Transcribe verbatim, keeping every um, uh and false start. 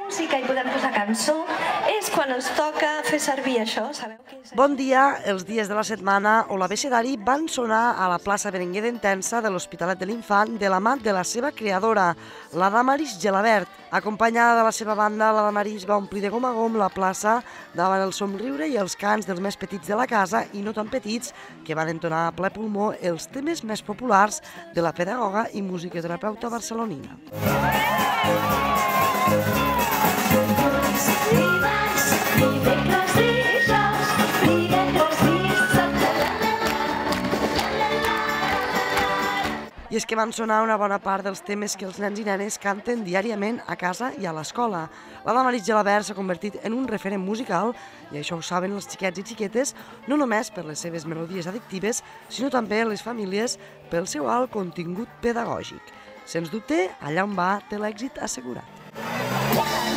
música i podem posar cançó, és quan ens toca fer servir això. Sabeu què és? Bon dia, els dies de la setmana o l'abecedari van sonar a la plaça Berenguer d'Entença de l'Hospitalet de l'Infant de la mà de la seva creadora, la Damaris Gelabert. Acompanyada de la seva banda, la Damaris va omplir de gom a gom la plaça davant el somriure i els cants dels més petits de la casa i no tan petits, que van entonar a ple pulmó els temes més populars de la pedagoga i musicoterapeuta barcelonina. I és que van sonar una bona part dels temes que els nens i nenes canten diàriament a casa i a l'escola. La Damaris Gelabert s'ha convertit en un referent musical, i això ho saben els xiquets i xiquetes, no només per les seves melodies addictives, sinó també les famílies pel seu alt contingut pedagògic. Sens dubte, allà on va, té l'èxit assegurat.